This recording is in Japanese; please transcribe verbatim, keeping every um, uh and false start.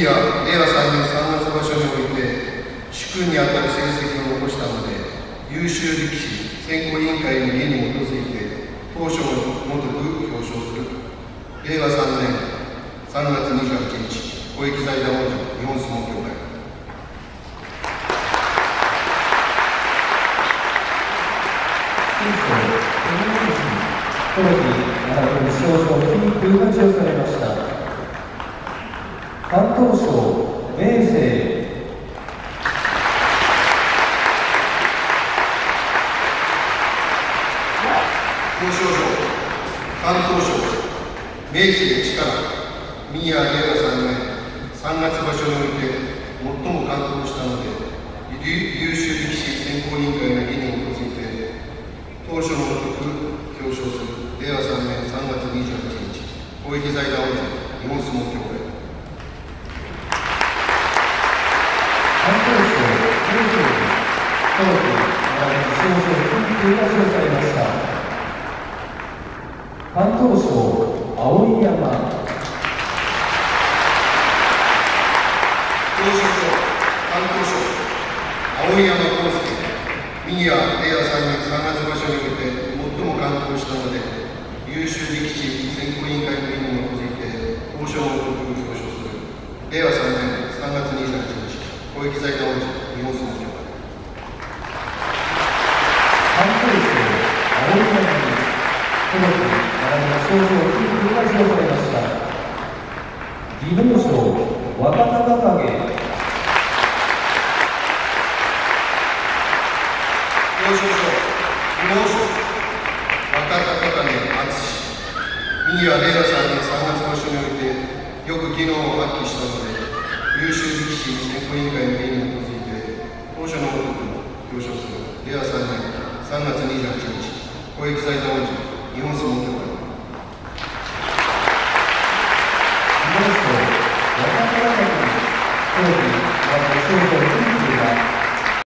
やれいわさんねんさんがつ場所において主君にあたる成績を残したので、優秀力士選考委員会の義に基づいて当初をもとく表彰する。れいわさんねんさんがつにじゅうはちにち、公益財団王者日本相撲協会。 この日、並ぶ少々金空が授与されました。敢闘賞、明生。 表彰状、敢闘賞、明生力、ミヤれいわさんねんさんがつ場所において最も敢闘したので、優秀力士選考委員会の義に基づいて当初のごとく表彰する。れいわさんねんさんがつにじゅうはちにち、公益財団王者日本相撲協会。 敢闘賞、明生。この日、並ぶ少々金空が授与されました。敢闘賞、碧山。 表彰状、敢闘賞、碧山康介、ミヤれいわさんねんさんがつ場所において最も敢闘したので、優秀力士選考委員会の義に基づいて当初のごとく表彰する。れいわさんねんさんがつにじゅうはちにち、公益財団王者日本相撲協会。 敢闘賞、碧山に、この日、並ぶ少々金空が授与されました。技能賞、若隆景。 表彰状、技能賞、若隆景敦。ミヤれいわさんねんさんがつ場所においてよく技能を発揮したので、優秀力士選考委員会の義に基づいて当初のごとく表彰する。れいわさんねんさんがつにじゅうはちにち、公益財団王者